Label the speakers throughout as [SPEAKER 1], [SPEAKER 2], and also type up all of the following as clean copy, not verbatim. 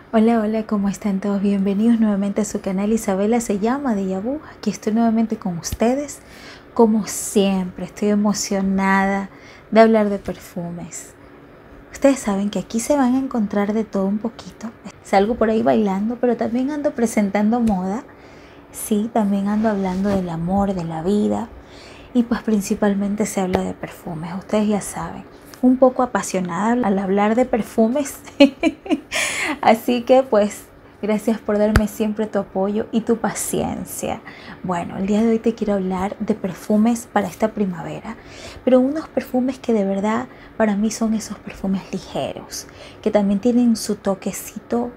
[SPEAKER 1] Hola, hola, ¿cómo están todos? Bienvenidos nuevamente a su canal. Isabela se llama de Yabú. Aquí estoy nuevamente con ustedes. Como siempre, estoy emocionada de hablar de perfumes. Ustedes saben que aquí se van a encontrar de todo un poquito. Salgo por ahí bailando, pero también ando presentando moda. Sí, también ando hablando del amor, de la vida. Y pues principalmente se habla de perfumes. Ustedes ya saben, un poco apasionada al hablar de perfumes. Así que pues gracias por darme siempre tu apoyo y tu paciencia. Bueno, el día de hoy te quiero hablar de perfumes para esta primavera, pero unos perfumes que de verdad para mí son esos perfumes ligeros, que también tienen su toquecito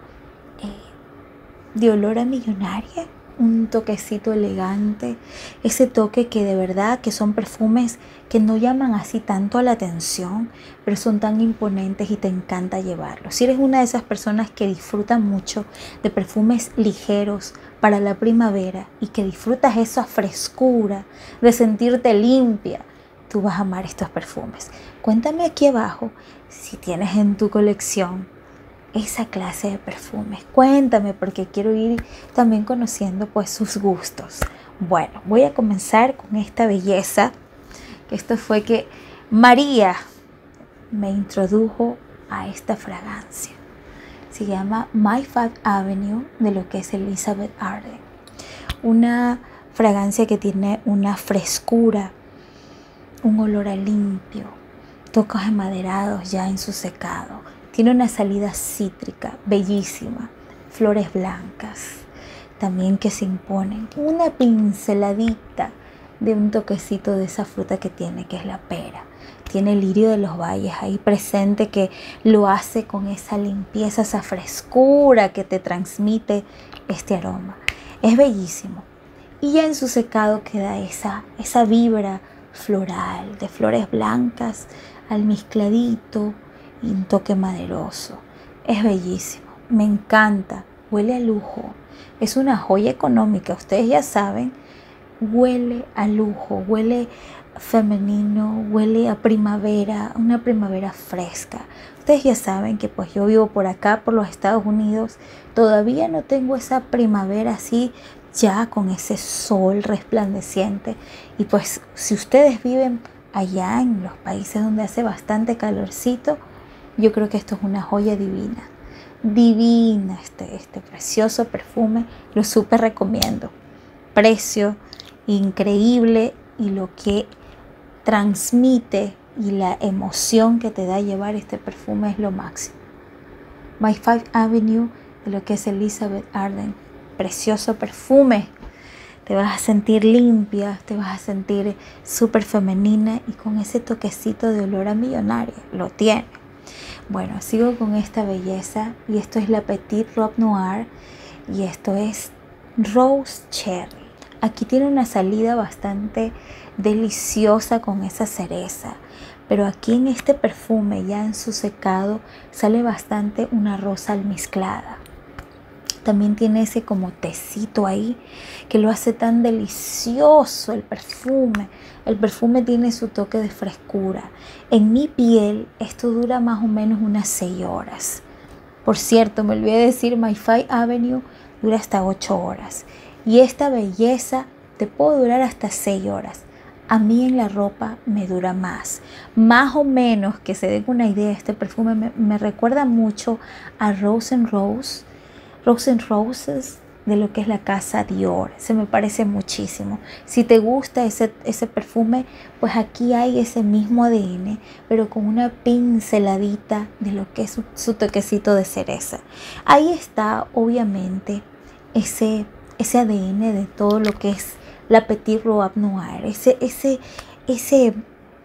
[SPEAKER 1] de olor a millonaria, un toquecito elegante, ese toque que de verdad que son perfumes que no llaman así tanto a la atención, pero son tan imponentes y te encanta llevarlos. Si eres una de esas personas que disfrutan mucho de perfumes ligeros para la primavera y que disfrutas esa frescura de sentirte limpia, tú vas a amar estos perfumes. Cuéntame aquí abajo si tienes en tu colección esa clase de perfumes. Cuéntame porque quiero ir también conociendo pues sus gustos. Bueno, voy a comenzar con esta belleza, que esto fue que María me introdujo a esta fragancia. Se llama My Fifth Avenue, de lo que es Elizabeth Arden. Una fragancia que tiene una frescura, un olor a limpio, toques amaderados ya en su secado. Tiene una salida cítrica bellísima, flores blancas también que se imponen, una pinceladita de un toquecito de esa fruta que tiene, que es la pera. Tiene el lirio de los valles ahí presente, que lo hace con esa limpieza, esa frescura que te transmite este aroma. Es bellísimo. Y ya en su secado queda esa vibra floral, de flores blancas almizcladito y un toque maderoso. Es bellísimo, me encanta, huele a lujo, es una joya económica, ustedes ya saben, huele a lujo, huele femenino, huele a primavera, una primavera fresca. Ustedes ya saben que pues yo vivo por acá, por los Estados Unidos, todavía no tengo esa primavera así ya con ese sol resplandeciente. Y pues si ustedes viven allá en los países donde hace bastante calorcito, yo creo que esto es una joya divina. Divina este precioso perfume, lo súper recomiendo. Precio increíble y lo que transmite y la emoción que te da llevar este perfume es lo máximo. My Fifth Avenue, de lo que es Elizabeth Arden. Precioso perfume. Te vas a sentir limpia, te vas a sentir súper femenina y con ese toquecito de olor a millonaria. Lo tiene. Bueno, sigo con esta belleza y esto es la Petite Robe Noir y esto es Rose Cherry. Aquí tiene una salida bastante deliciosa con esa cereza, pero aquí en este perfume ya en su secado sale bastante una rosa almizclada. También tiene ese como tecito ahí que lo hace tan delicioso el perfume. El perfume tiene su toque de frescura. En mi piel esto dura más o menos unas 6 horas. Por cierto, me olvidé de decir, My Fifth Avenue dura hasta 8 horas. Y esta belleza te puede durar hasta 6 horas. A mí en la ropa me dura más. Más o menos, que se den una idea, este perfume me recuerda mucho a Rose and Roses, de lo que es la casa Dior. Se me parece muchísimo. Si te gusta ese perfume, pues aquí hay ese mismo ADN, pero con una pinceladita de lo que es su toquecito de cereza. Ahí está obviamente ese ADN de todo lo que es la Petite Robe Noir. Ese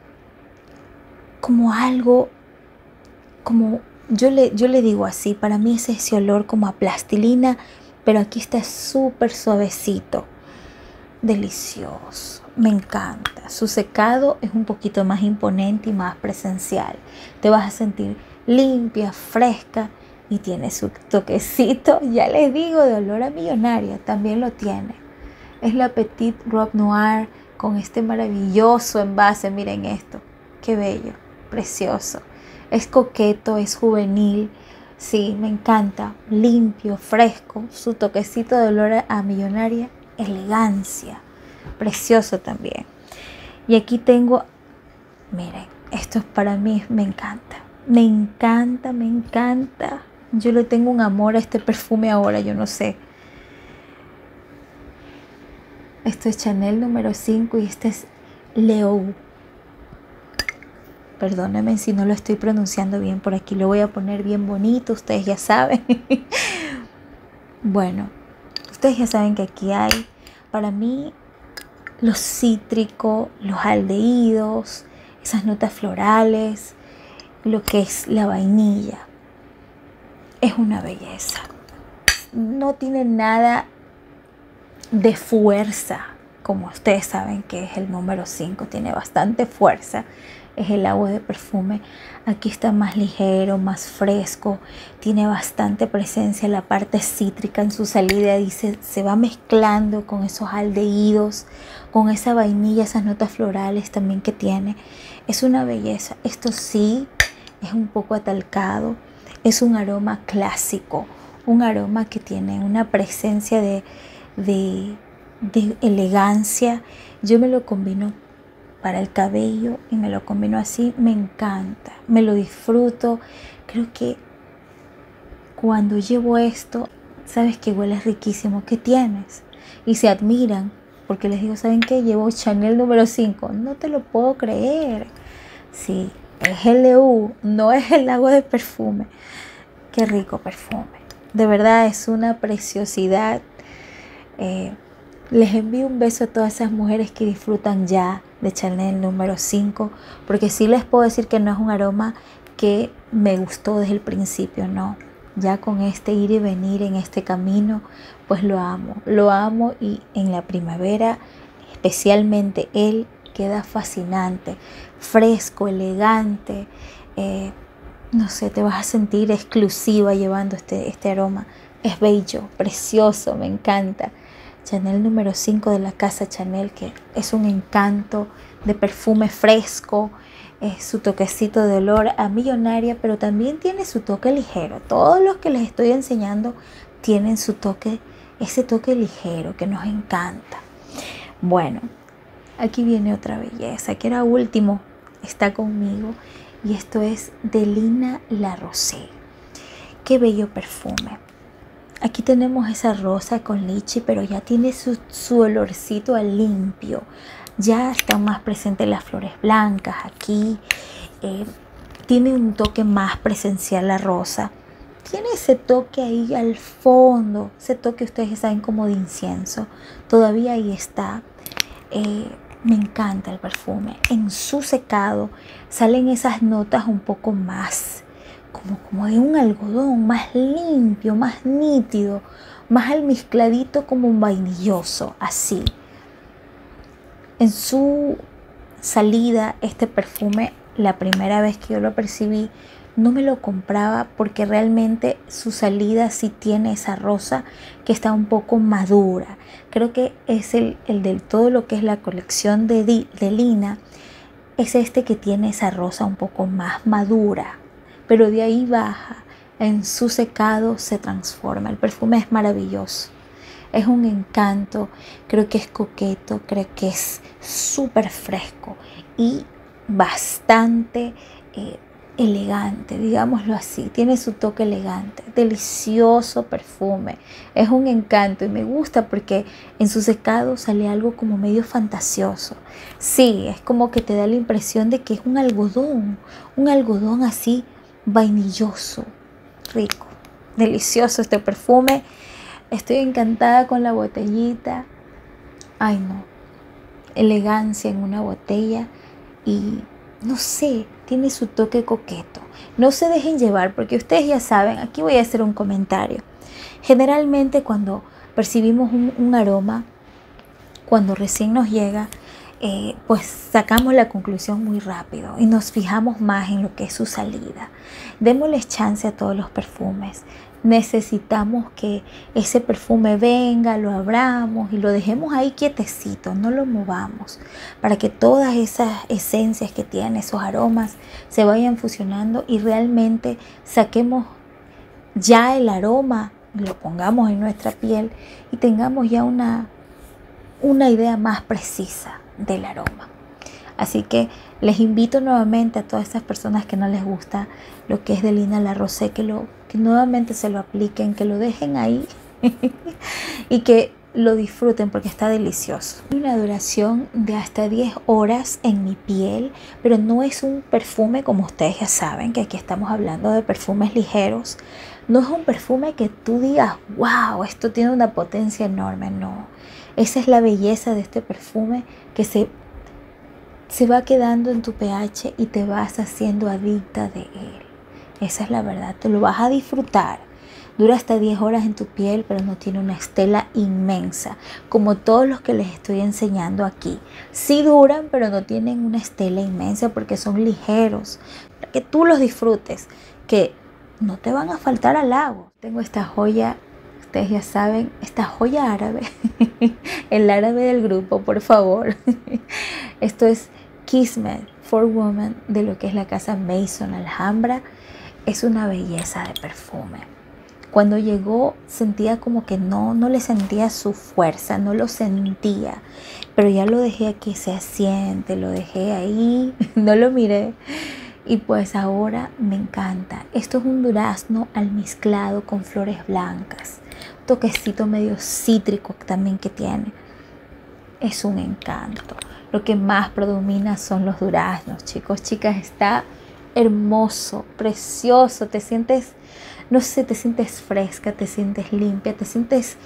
[SPEAKER 1] como algo, como yo le digo así, para mí es ese olor como a plastilina, pero aquí está súper suavecito, delicioso, me encanta. Su secado es un poquito más imponente y más presencial. Te vas a sentir limpia, fresca y tiene su toquecito, ya les digo, de olor a millonaria, también lo tiene. Es la Petite Robe Noir con este maravilloso envase, miren esto, qué bello, precioso. Es coqueto, es juvenil, Sí, me encanta, limpio, fresco, su toquecito de olor a millonaria, elegancia, precioso también. Y aquí tengo, miren, esto para mí me encanta, me encanta, me encanta. Yo le tengo un amor a este perfume ahora, yo no sé. Esto es Chanel número 5 y este es Leo. Perdónenme si no lo estoy pronunciando bien, por aquí lo voy a poner bien bonito, ustedes ya saben. Bueno, ustedes ya saben que aquí hay, para mí, los cítricos, los aldehídos, esas notas florales, lo que es la vainilla. Es una belleza. No tiene nada de fuerza, como ustedes saben que es el número 5, tiene bastante fuerza. Es el agua de perfume. Aquí está más ligero, más fresco, tiene bastante presencia la parte cítrica en su salida, dice, se va mezclando con esos aldehídos, con esa vainilla, esas notas florales también que tiene. Es una belleza. Esto sí es un poco atalcado, es un aroma clásico, un aroma que tiene una presencia de elegancia. Yo me lo combino para el cabello y me lo combino así, me encanta, me lo disfruto. Creo que cuando llevo esto, sabes que huele riquísimo, ¿qué tienes? Y se admiran porque les digo, ¿saben qué? Llevo Chanel número 5, no te lo puedo creer. Sí, es LU, no es el agua de perfume. Qué rico perfume, de verdad es una preciosidad. Les envío un beso a todas esas mujeres que disfrutan ya de Chanel número 5, porque sí les puedo decir que no es un aroma que me gustó desde el principio, no. Ya con este ir y venir en este camino, pues lo amo y en la primavera especialmente él queda fascinante, fresco, elegante, no sé, te vas a sentir exclusiva llevando este aroma. Es bello, precioso, me encanta. Chanel número 5 de la casa Chanel, que es un encanto de perfume fresco, su toquecito de olor a millonaria, pero también tiene su toque ligero. Todos los que les estoy enseñando tienen su toque, ese toque ligero que nos encanta. Bueno, aquí viene otra belleza, que era último, está conmigo, y esto es de Lina La Rosé. Qué bello perfume. Aquí tenemos esa rosa con lichi, pero ya tiene su olorcito a limpio. Ya están más presentes las flores blancas aquí. Tiene un toque más presencial la rosa. Tiene ese toque ahí al fondo. Ese toque ustedes saben como de incienso. Todavía ahí está. Me encanta el perfume. En su secado salen esas notas un poco más como de un algodón, más limpio, más nítido, más almizcladito, como un vainilloso, así. En su salida, este perfume, la primera vez que yo lo percibí, no me lo compraba porque realmente su salida sí tiene esa rosa que está un poco madura. Creo que es el del todo lo que es la colección de Lina, es este que tiene esa rosa un poco más madura. Pero de ahí baja, en su secado se transforma. El perfume es maravilloso, es un encanto, creo que es coqueto, creo que es súper fresco y bastante elegante, digámoslo así. Tiene su toque elegante, delicioso perfume, es un encanto y me gusta porque en su secado sale algo como medio fantasioso. Sí, es como que te da la impresión de que es un algodón así vainilloso, rico, delicioso este perfume. Estoy encantada con la botellita. Ay no, elegancia en una botella y no sé, tiene su toque coqueto. No se dejen llevar porque ustedes ya saben, aquí voy a hacer un comentario. Generalmente cuando percibimos un aroma, cuando recién nos llega, pues sacamos la conclusión muy rápido y nos fijamos más en lo que es su salida. Démosles chance a todos los perfumes. Necesitamos que ese perfume venga, lo abramos y lo dejemos ahí quietecito, no lo movamos, para que todas esas esencias que tiene, esos aromas, se vayan fusionando y realmente saquemos ya el aroma lo pongamos en nuestra piel y tengamos ya una idea más precisa del aroma. Así que les invito nuevamente a todas esas personas que no les gusta lo que es de Lina La Rosé, que nuevamente se lo apliquen, que lo dejen ahí y que lo disfruten porque está delicioso. Una duración de hasta 10 horas en mi piel, pero no es un perfume como ustedes ya saben, que aquí estamos hablando de perfumes ligeros. No es un perfume que tú digas, wow, esto tiene una potencia enorme, no. Esa es la belleza de este perfume, que se va quedando en tu pH y te vas haciendo adicta de él. Esa es la verdad, te lo vas a disfrutar. Dura hasta 10 horas en tu piel, pero no tiene una estela inmensa, como todos los que les estoy enseñando aquí. Sí duran, pero no tienen una estela inmensa porque son ligeros, para que tú los disfrutes, que no te van a faltar halagos. Tengo esta joya, ustedes ya saben, esta joya árabe, el árabe del grupo, por favor. Esto es Kismet for Women, de lo que es la casa Maison Alhambra. Es una belleza de perfume. Cuando llegó sentía como que no le sentía su fuerza, no lo sentía, pero ya lo dejé aquí, se asiente, lo dejé ahí, no lo miré y pues ahora me encanta. Esto es un durazno almizclado con flores blancas, toquecito medio cítrico también que tiene. Es un encanto. Lo que más predomina son los duraznos, chicos, chicas, está hermoso, precioso, te sientes, no sé, te sientes fresca, te sientes limpia, te sientes,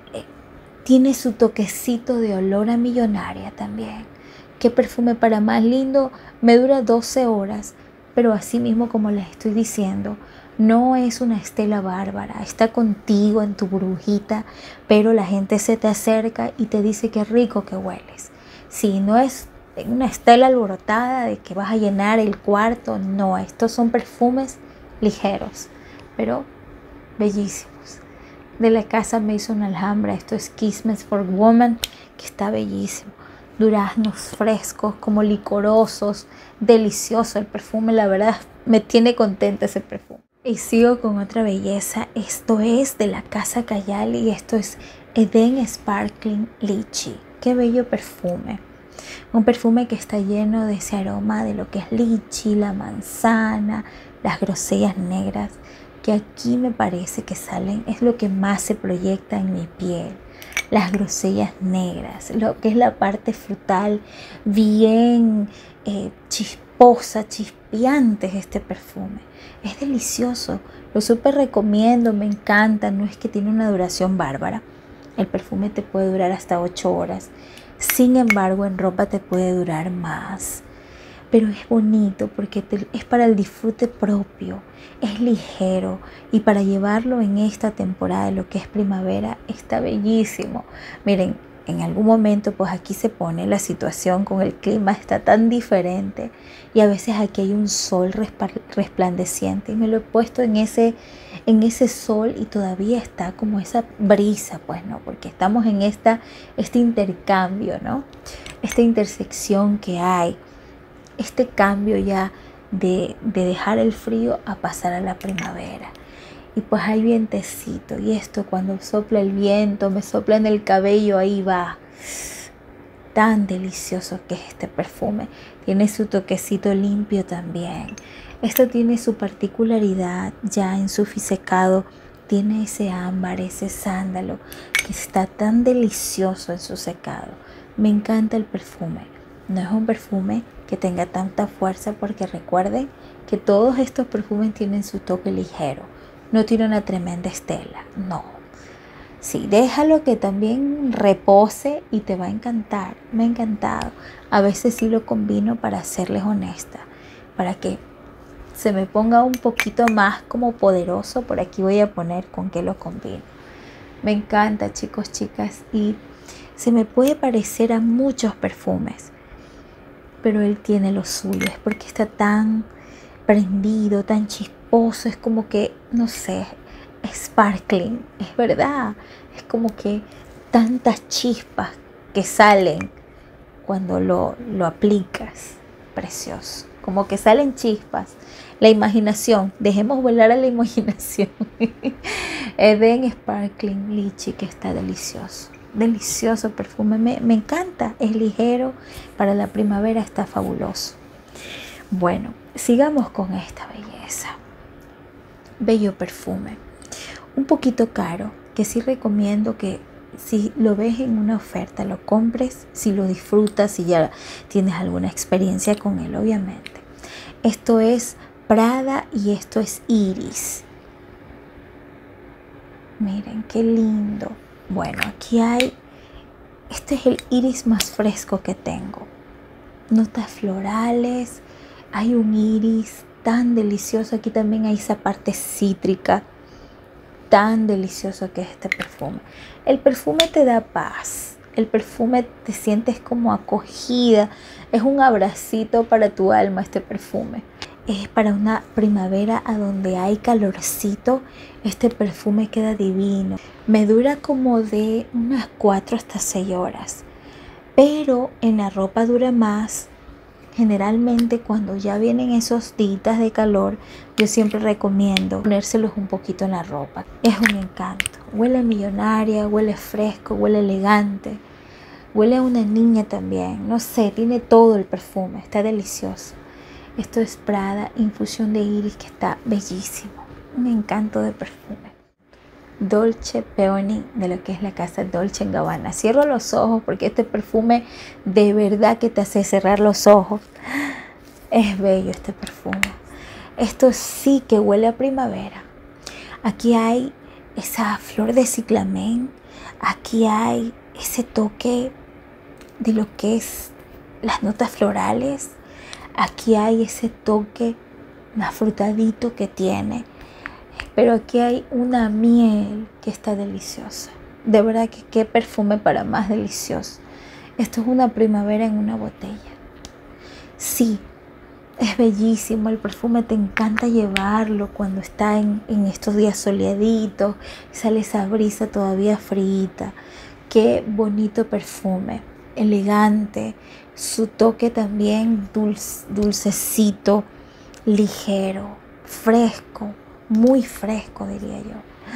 [SPEAKER 1] tiene su toquecito de olor a millonaria también. Qué perfume para más lindo, me dura 12 horas, pero así mismo como les estoy diciendo, no es una estela bárbara, está contigo en tu burbujita, pero la gente se te acerca y te dice qué rico que hueles. Si no es una estela alborotada de que vas a llenar el cuarto, no, estos son perfumes ligeros, pero bellísimos. De la casa Maison Alhambra, esto es Kismet for Women, que está bellísimo. Duraznos frescos, como licorosos, delicioso el perfume, la verdad me tiene contenta ese perfume. Y sigo con otra belleza, esto es de la casa Kayali y esto es Eden Sparkling Lychee. Qué bello perfume. Un perfume que está lleno de ese aroma de lo que es lychee, la manzana, las grosellas negras, que aquí me parece que salen, es lo que más se proyecta en mi piel. Las grosellas negras, lo que es la parte frutal, bien chisposa, chispeante es este perfume. Es delicioso, lo súper recomiendo, me encanta, no es que tiene una duración bárbara. El perfume te puede durar hasta 8 horas. Sin embargo, en ropa te puede durar más. Pero es bonito porque es para el disfrute propio, es ligero y para llevarlo en esta temporada de lo que es primavera está bellísimo. Miren, en algún momento pues aquí se pone la situación con el clima, está tan diferente y a veces aquí hay un sol resplandeciente y me lo he puesto en ese sol y todavía está como esa brisa, pues no, porque estamos en este intercambio, ¿no? Esta intersección que hay. Este cambio ya de dejar el frío a pasar a la primavera. Y pues hay vientecito. Y esto cuando sopla el viento, me sopla en el cabello, ahí va. Tan delicioso que es este perfume. Tiene su toquecito limpio también. Esto tiene su particularidad ya en su fisecado. Tiene ese ámbar, ese sándalo que está tan delicioso en su secado. Me encanta el perfume. No es un perfume que tenga tanta fuerza porque recuerden que todos estos perfumes tienen su toque ligero. No tiene una tremenda estela, no. Sí, déjalo que también repose y te va a encantar. Me ha encantado. A veces sí lo combino, para serles honesta, para que se me ponga un poquito más como poderoso. Por aquí voy a poner con qué lo combino. Me encanta, chicos, chicas, y se me puede parecer a muchos perfumes, pero él tiene lo suyo, es porque está tan prendido, tan chisposo, es como que, no sé, sparkling, es verdad, es como que tantas chispas que salen cuando lo aplicas, precioso, como que salen chispas, La imaginación, dejemos volar a la imaginación. Eden Sparkling Lychee, que está delicioso. Delicioso perfume, me encanta, es ligero, para la primavera está fabuloso. Bueno, sigamos con esta belleza. Bello perfume, un poquito caro, que sí recomiendo que si lo ves en una oferta lo compres, si lo disfrutas, si ya tienes alguna experiencia con él, obviamente. Esto es Prada y esto es Iris. Miren qué lindo. Bueno, aquí hay, este es el iris más fresco que tengo. Notas florales, hay un iris tan delicioso. Aquí también hay esa parte cítrica, tan delicioso que es este perfume. El perfume te da paz, el perfume te sientes como acogida, es un abracito para tu alma este perfume. Es para una primavera a donde hay calorcito, este perfume queda divino. Me dura como de unas 4 hasta 6 horas, pero en la ropa dura más. Generalmente cuando ya vienen esos días de calor, yo siempre recomiendo ponérselos un poquito en la ropa. Es un encanto. Huele millonaria, huele fresco, huele elegante. Huele a una niña también. No sé, tiene todo el perfume. Está delicioso. Esto es Prada, infusión de iris, que está bellísimo. Un encanto de perfume. Dolce Peony, de lo que es la casa Dolce & Gabbana. Cierro los ojos porque este perfume de verdad que te hace cerrar los ojos. Es bello este perfume. Esto sí que huele a primavera. Aquí hay esa flor de ciclamen. Aquí hay ese toque de lo que es las notas florales. Aquí hay ese toque afrutadito que tiene. Pero aquí hay una miel que está deliciosa. De verdad que qué perfume para más delicioso. Esto es una primavera en una botella. Sí, es bellísimo. El perfume te encanta llevarlo cuando está en estos días soleaditos. Sale esa brisa todavía frita. Qué bonito perfume. Elegante. Su toque también dulcecito, ligero, fresco. Muy fresco, diría yo.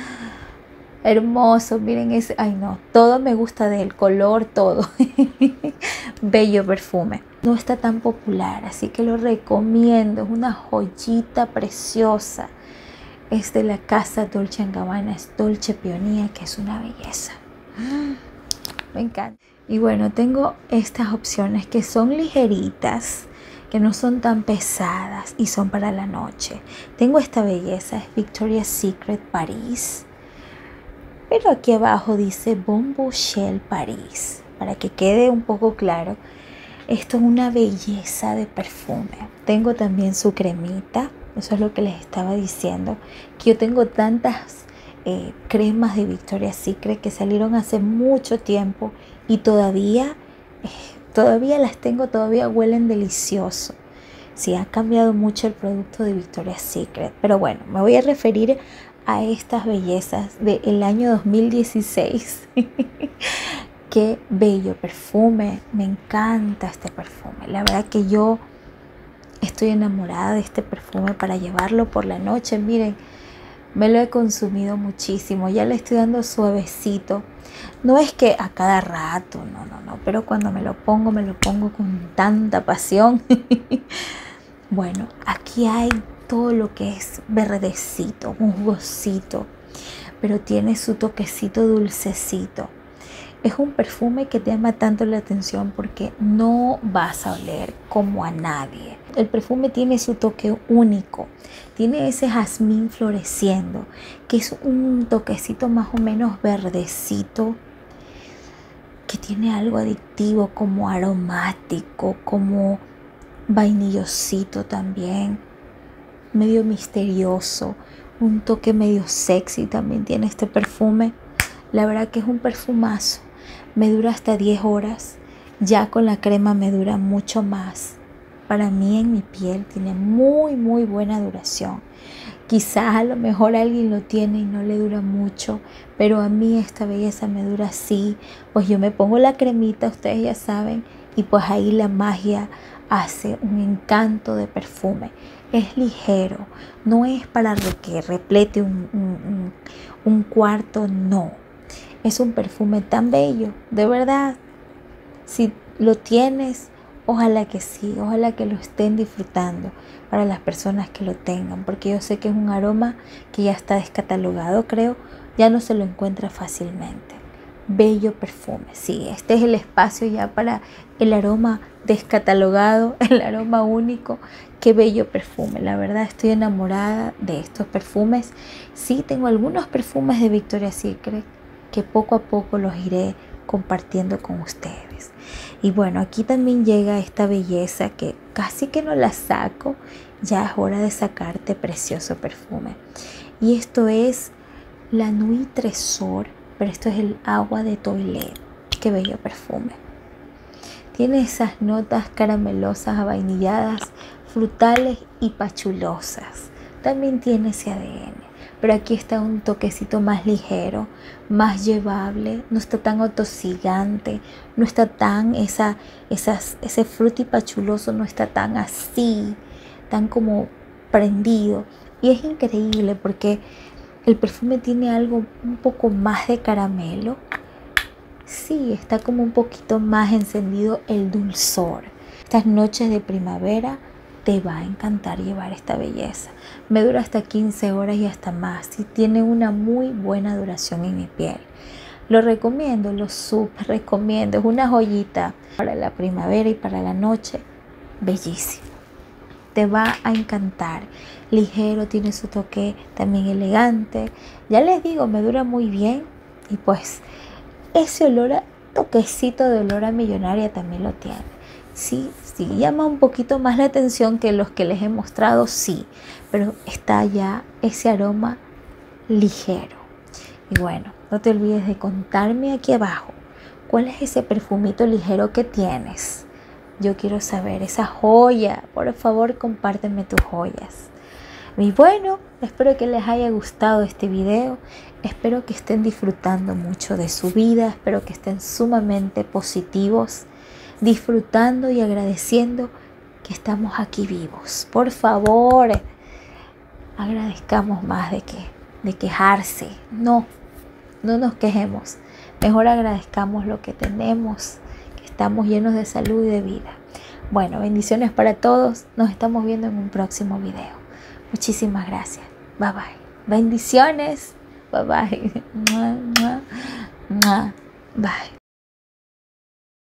[SPEAKER 1] Hermoso, miren ese. Ay no, todo me gusta del color, todo. Bello perfume. No está tan popular, así que lo recomiendo. Es una joyita preciosa. Es de la casa Dolce & Gabbana, es Dolce Peony, que es una belleza. Me encanta. Y bueno, tengo estas opciones que son ligeritas, que no son tan pesadas y son para la noche. Tengo esta belleza, es Victoria's Secret Paris, pero aquí abajo dice Bon Bouchel Paris, para que quede un poco claro. Esto es una belleza de perfume. Tengo también su cremita, eso es lo que les estaba diciendo, que yo tengo tantas cremas de Victoria's Secret que salieron hace mucho tiempo y todavía las tengo, todavía huelen delicioso. Sí, ha cambiado mucho el producto de Victoria's Secret. Pero bueno, me voy a referir a estas bellezas del año 2016. Qué bello perfume. Me encanta este perfume. La verdad que yo estoy enamorada de este perfume para llevarlo por la noche. Miren, me lo he consumido muchísimo. Ya le estoy dando suavecito. No es que a cada rato, no, pero cuando me lo pongo con tanta pasión. Bueno, aquí hay todo lo que es verdecito, un jugosito, pero tiene su toquecito dulcecito. Es un perfume que te llama tanto la atención porque no vas a oler como a nadie. El perfume tiene su toque único. Tiene ese jazmín floreciendo, que es un toquecito más o menos verdecito, que tiene algo adictivo, como aromático, como vainillosito también, medio misterioso, un toque medio sexy también tiene este perfume. La verdad que es un perfumazo. Me dura hasta 10 horas. Ya con la crema me dura mucho más. Para mí en mi piel tiene muy buena duración. Quizás a lo mejor alguien lo tiene y no le dura mucho, pero a mí esta belleza me dura así. Pues yo me pongo la cremita, ustedes ya saben, y pues ahí la magia hace un encanto de perfume. Es ligero, no es para que replete un cuarto, no. Es un perfume tan bello, de verdad. Si lo tienes, ojalá que sí, ojalá que lo estén disfrutando para las personas que lo tengan, porque yo sé que es un aroma que ya está descatalogado, creo, ya no se lo encuentra fácilmente. Bello perfume, sí, este es el espacio ya para el aroma descatalogado, el aroma único. Qué bello perfume, la verdad estoy enamorada de estos perfumes. Sí, tengo algunos perfumes de Victoria's Secret que poco a poco los iré compartiendo con ustedes. Y bueno, aquí también llega esta belleza que casi que no la saco, ya es hora de sacarte precioso perfume. Y esto es la Nuit Tresor, pero esto es el agua de toilette. Qué bello perfume. Tiene esas notas caramelosas, avainilladas, frutales y pachulosas. También tiene ese ADN, pero aquí está un toquecito más ligero, más llevable, no está tan atosigante, no está tan ese frutipachuloso, no está tan así, tan como prendido. Y es increíble porque el perfume tiene algo un poco más de caramelo. Sí, está como un poquito más encendido el dulzor. Estas noches de primavera te va a encantar llevar esta belleza. Me dura hasta 15 horas y hasta más. Y tiene una muy buena duración en mi piel. Lo recomiendo, lo súper recomiendo. Es una joyita para la primavera y para la noche. Bellísimo. Te va a encantar. Ligero, tiene su toque también elegante. Ya les digo, me dura muy bien. Y pues ese olor, toquecito de olor a millonaria también lo tiene. Sí, llama un poquito más la atención que los que les he mostrado, sí, pero está ya ese aroma ligero. Y bueno, no te olvides de contarme aquí abajo cuál es ese perfumito ligero que tienes. Yo quiero saber esa joya. Por favor, compárteme tus joyas. Y bueno, espero que les haya gustado este video. Espero que estén disfrutando mucho de su vida. Espero que estén sumamente positivos, disfrutando y agradeciendo que estamos aquí vivos. Por favor, agradezcamos más de quejarse. No nos quejemos. Mejor agradezcamos lo que tenemos, que estamos llenos de salud y de vida. Bueno, bendiciones para todos. Nos estamos viendo en un próximo video. Muchísimas gracias. Bye bye. Bendiciones. Bye bye. Bye.